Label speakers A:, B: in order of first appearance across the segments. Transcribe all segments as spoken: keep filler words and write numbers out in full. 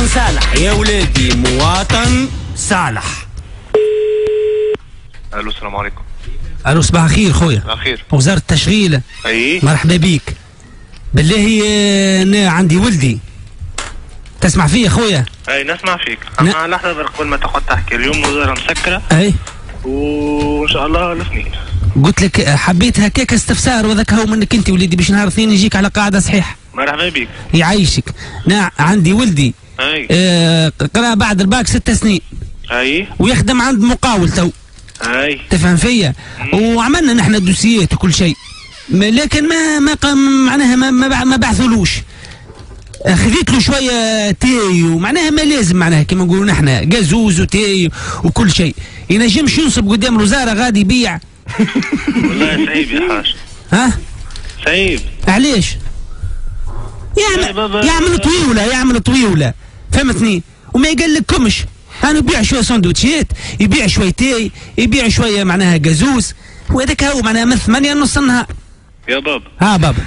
A: صالح يا ولادي، مواطن صالح.
B: الو السلام عليكم.
A: الو صباح الخير خويا.
B: صباح الخير.
A: وزارة التشغيل.
B: اي
A: مرحبا بيك. بالله انا عندي ولدي. تسمع فيا خويا؟
B: اي نسمع فيك. انا لحظه برك قبل ما تقعد تحكي. اليوم وزاره مسكره.
A: اي
B: وان شاء الله الاثنين.
A: قلت لك حبيت هكاك استفسار وذاك هو منك انت وليدي باش نهار اثنين نجيك على قاعده صحيحه.
B: مرحبا بك.
A: يعيشك. نعم عندي ولدي.
B: اي
A: آه قرا بعد الباك ست سنين.
B: اي
A: ويخدم عند مقاول تو.
B: اي
A: تفهم فيا؟ وعملنا نحن الدوسيات وكل شيء. لكن ما ما معناها ما ما, ما بعثولوش. خذيت له شويه تاي ومعناها ما لازم معناها كما نقولوا نحن جازوز وتاي وكل شيء. ينجمش ينصب قدام الوزاره غادي يبيع.
B: والله صعيب يا حاج.
A: ها؟
B: صعيب.
A: علاش؟ يعمل يعمل طويوله يعمل طويوله فهمتني؟ وما يقال لكمش. انا يبيع شويه سندوتشات، يبيع شويه تاي، يبيع شويه معناها جازوز، وهذاك هو معناها من ثمانيه نص النهار.
B: يا بابا.
A: ها بابا.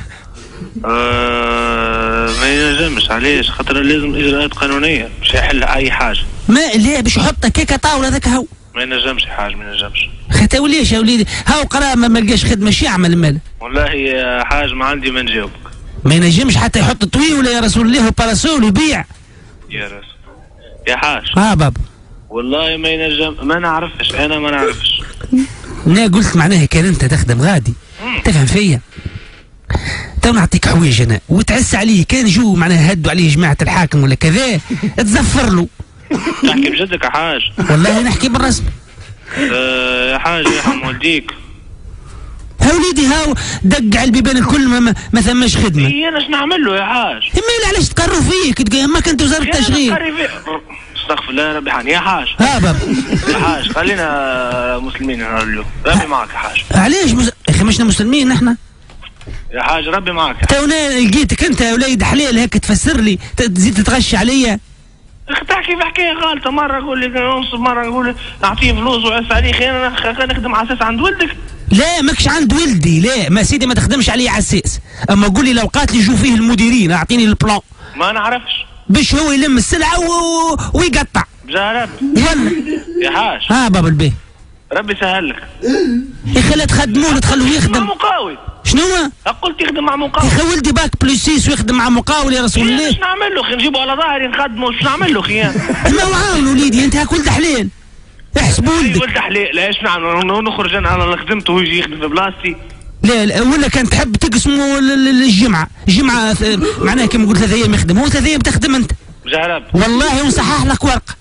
B: آه ما ينجمش. علاش؟ خاطر لازم اجراءات قانونيه مش يحل اي حاجه.
A: ما لا باش يحط كيكه طاوله هذاك هو.
B: ما ينجمش يا حاج ما ينجمش.
A: خاطر وليش يا وليدي؟ هاو قرا ما لقاش خدمه اش يعمل مال؟
B: والله يا حاج ما عندي ما نجاوبك.
A: ما ينجمش حتى يحط طويوله يا رسول الله وباراسول ويبيع.
B: يا رسول يا حاج.
A: ها بابا.
B: والله ما ينجم ما نعرفش انا ما نعرفش.
A: انا قلت معناها كان انت تخدم غادي تفهم فيا. تو نعطيك حوايج انا وتعس عليه. كان جو معناها هدوا عليه جماعه الحاكم ولا كذا تزفر له.
B: تحكي بجدك يا حاج؟
A: والله نحكي بالرسم.
B: أه يا حاج يرحم والديك.
A: ها وليدي هاو دق على البيبان الكل ما, ما ثماش خدمه.
B: اي انا اش نعمل له يا حاج؟
A: مال علاش تقروا فيك؟ ما كنت وزاره التشغيل.
B: استغفر الله ربي حان يا حاج.
A: ها بابا.
B: يا حاج خلينا مسلمين نهار اليوم. ربي معك يا حاج.
A: علاش مس... يا اخي مشنا مسلمين نحن.
B: يا حاج ربي معك.
A: تونا لقيتك انت يا وليد حلال هيك تفسر لي تزيد تتغشى عليا.
B: اخي تحكي في حكايه غالطه. مره يقول لي ننصب، مره يقول لي نعطيه فلوس وعس عليه. خير انا نخدم على اساس عند ولدك.
A: لا ماكش عند ولدي. لا ما سيدي ما تخدمش عليه على اساس. اما قول لي الاوقات اللي يجوا فيه المديرين اعطيني البلان.
B: ما نعرفش.
A: باش هو يلم السلعه و... ويقطع.
B: بجارب.
A: ولا
B: يا حاج.
A: ها بابا البيه.
B: ربي سهل لك.
A: يا اخي لا تخدموه تخلوه يخدم.
B: مع مقاول.
A: شنو؟
B: قلت يخدم مع مقاول.
A: يا اخي ولدي باك بلوس سيس ويخدم مع مقاول يا رسول الله.
B: ايش نعمل له؟ خي نجيبه على ظهري نخدمه. ايش نعمل له خيان؟
A: ما هو عاون وليدي انت هاك ولد حلال. احسب ولدك.
B: ولد حلال. لا ايش نعمل؟ نخرج انا على خدمته ويجي يخدم في بلاصتي.
A: لا لا ولا كان تحب تقسموا الجمعه، الجمعه معناها كما قلت ثلاث ايام يخدم هو ثلاث ايام تخدم انت.
B: جهرب.
A: والله ونصحح لك ورقه.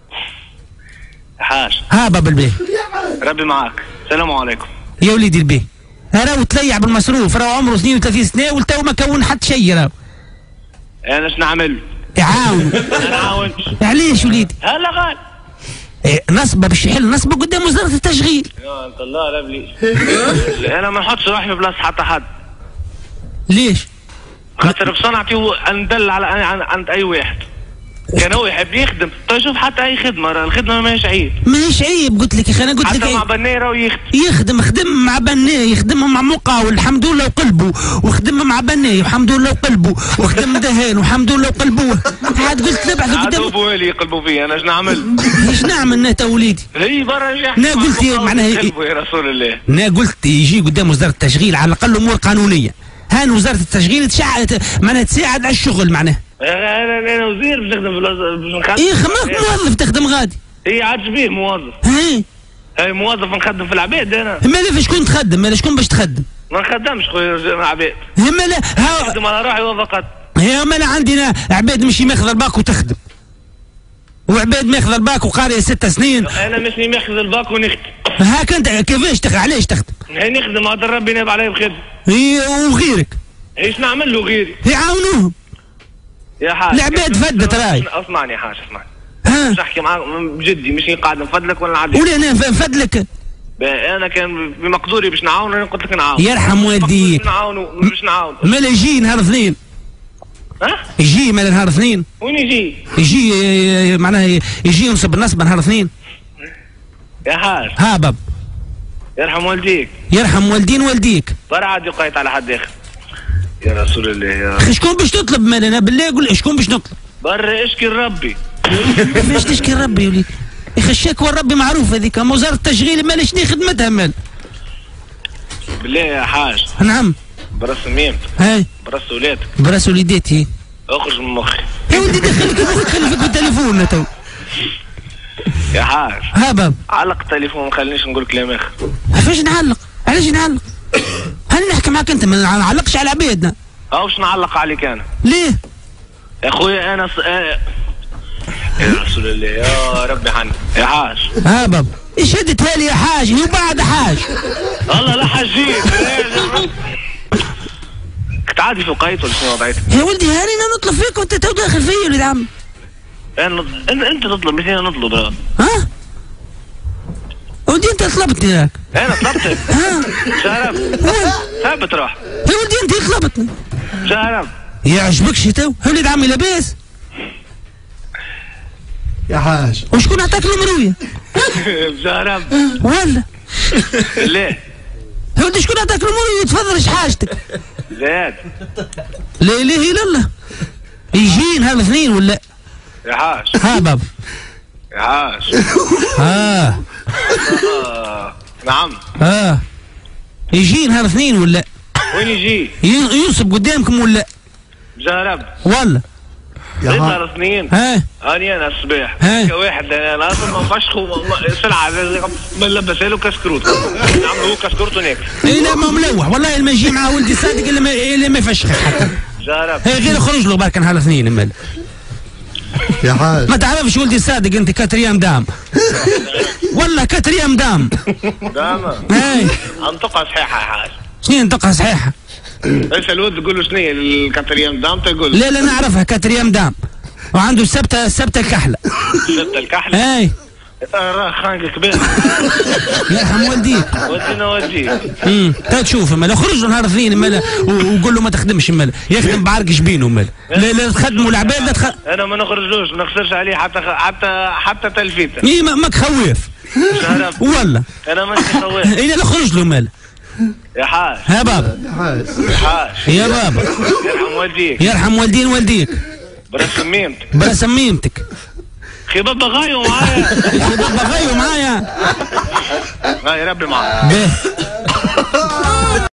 B: حاج.
A: ها بابا البيه.
B: ربي معاك. السلام عليكم.
A: يا وليدي البيه. راهو تليع بالمصروف، راهو عمره اثنين وثلاثين سنه والتو ما كون حتى شيء راهو.
B: انا ايش نعمل؟
A: يعاون.
B: ما نعاونش.
A: علاش وليدي؟
B: هلا غال.
A: إيه نصبه باش يحل نصبه قدام وزاره التشغيل.
B: يا انت الله لا بليش. انا ما نحطش روحي في بلاصه حتى حد.
A: ليش؟
B: خاطر بصنعتي ندل على عند اي واحد. كان هو يحب يخدم. طيب شوف حتى اي خدمه الخدمه ماهيش عيب.
A: ماهيش عيب قلت لك يا اخي انا قلت لك
B: حتى مع بناي راهو يخدم.
A: يخدم خدم مع بناي يخدم مع مقاول الحمد لله وقلبه وخدم مع بناي الحمد لله وقلبه وخدم دهان والحمد لله وقلبه. عاد قلت نبعث قدام.
B: عاد هو اللي يقلبوا فيا انا ايش نعمل؟
A: ايش نعمل انا تا وليدي؟
B: هي برا يحكي.
A: انا قلت معناها
B: يا رسول الله.
A: انا قلت يجي قدام وزاره التشغيل على الاقل امور قانونيه. هان وزاره التشغيل تشع معناها تساعد على الشغل معناها.
B: انا انا وزير باش نخدم باش نخدم.
A: ايه ماك موظف تخدم غادي.
B: اي عاد شبيه موظف.
A: هاي
B: هاي موظف نخدم في العباد انا.
A: مالا شكون تخدم؟ مالا شكون باش تخدم؟
B: ما نخدمش خويا مع عباد.
A: مالا ها
B: نخدم على روحي وفقط.
A: هي مالا عندنا عباد مشي ماخذ الباك وتخدم. وعباد ماخذ الباك وقاريه ست سنين.
B: انا مشني ماخذ الباك ونخدم.
A: هاك انت كيفاش تخدم؟ علاش تخدم؟
B: هي نخدم هذا ربي ناب علي بخدمه.
A: هي وغيرك؟
B: ايش نعمل له غيري؟
A: يعاونوهم.
B: يا حاج
A: العباد فدت راي.
B: اسمعني يا حاج اسمعني.
A: ها
B: باش نحكي معاك بجدي مش قاعد نفدلك ولا نعدي.
A: قولي انا نفدلك.
B: انا كان بمقدوري باش نعاون انا قلت لك نعاون.
A: يرحم والديك.
B: نعاونوا باش نعاون.
A: مالا يجي نهار اثنين.
B: ها؟
A: يجي مالا نهار اثنين.
B: وين يجي؟
A: يجي معناها يجي ينصب النصب نهار اثنين.
B: يا حاج.
A: ها باب.
B: يرحم والديك.
A: يرحم والدين والديك.
B: برا عاد يقيت على حد اخر. يا رسول الله يا
A: اخي شكون باش تطلب مالنا بالله قول شكون باش نطلب؟
B: برا اشكي لربي.
A: كيفاش تشكي ربي يا وليدي؟ يا اخي الشكوى ربي معروف هذيك، اما وزاره التشغيل مالش دي خدمتها مال.
B: بالله يا حاج.
A: نعم.
B: برا سميمتك.
A: هاي.
B: برا ولادك.
A: برا وليداتي.
B: اخرج من مخي.
A: يا ولدي دخلك مخك خلي فيك التليفون تو.
B: يا حاج.
A: ها باب.
B: علق التليفون ما خلينيش نقول كلام اخر.
A: كيفاش نعلق؟ علاش نعلق؟ هل نحكي معك انت ما نعلقش على عبادنا.
B: اه واش نعلق عليك انا؟
A: ليه؟
B: يا خويا انا ص... آه... يا رسول الله يا ربي حن يا حاج.
A: ها باب. ايش هدتها لي يا حاج؟ هي بعد حاج.
B: والله لا حاجين. كنت عادي في وقيت ولا شنو وضعيتك؟
A: يا ولدي هاني انا نطلب فيك وانت تو داخل فيا يا ولد عم.
B: انا انت انت تطلب مثلي انا نطلب.
A: ها؟ ولدي انت طلبتني هاك.
B: انا طلبتك.
A: ها؟
B: شرف. ثابت روح.
A: يا ولدي انت طلبتني.
B: شرف.
A: يعجبكش تو؟ يا ولد عمي لاباس؟
C: يا حاج.
A: وشكون عطاك المرويه؟
B: شرف.
A: ولا؟
B: ليه؟
A: يا ولدي شكون عطاك المرويه؟ تفضل ايش حاجتك؟
B: زاد.
A: لا اله الا الله. يجين هالاثنين ولا؟
B: يا حاج.
A: ها بابا.
B: يا حاج.
A: ها.
B: آه. نعم.
A: ها. يجين هالاثنين ولا؟
B: وين يجي؟
A: ينصب قدامكم ولا؟
B: جرب.
A: ولا؟
B: يا اثنين.
A: ها.
B: اني انا الصباح.
A: ها.
B: واحد انا اصلا ما فشخ سلعه ما لبسها له كسكروت. نعم هو كسكروت هناك.
A: اي لا ما ملوح والله ما يجي مع ولدي صادق الا ما الا ما يفشخ حتى.
B: جرب.
A: هي غير خرج له برك نهار الاثنين مال.
C: يا حاج.
A: ما تعرفش ولدي صادق انت كاتريام دام. والله كاتريام دام.
B: دام.
A: اي.
B: انطقها صحيحه يا حاج.
A: شنو انطقها صحيحه؟
B: اسال ولد تقول له شنو هي الكاتريام دام تقول.
A: لا لا نعرفها كاتريام دام. وعنده السبته السبته الكحله.
B: السبته الكحله؟
A: اي.
B: راه خانق كبير.
A: يرحم والديك.
B: ودينا وديك.
A: امم تا تشوف مالا خرج له نهار اثنين مالا وقول له ما تخدمش مالا يخدم بعرق جبينه مالا لا لا تخدموا العباد لا تخ...
B: انا ما نخرجوش ما نخسرش عليه حتى حتى حتى تلفيته.
A: اي ماك خويف.
B: ولا انا ماني خويف.
A: اي لا خرج له مالا.
B: يا حاج.
A: يا بابا.
C: يا حاج.
B: يا حاج.
A: يا بابا.
B: يرحم والديك.
A: يرحم والدين والديك.
B: برا سميمتك.
A: برا سميمتك.
B: خي بابا غايو معايا.
A: خي بابا غايو معايا.
B: غاي ربي معايا.
A: به.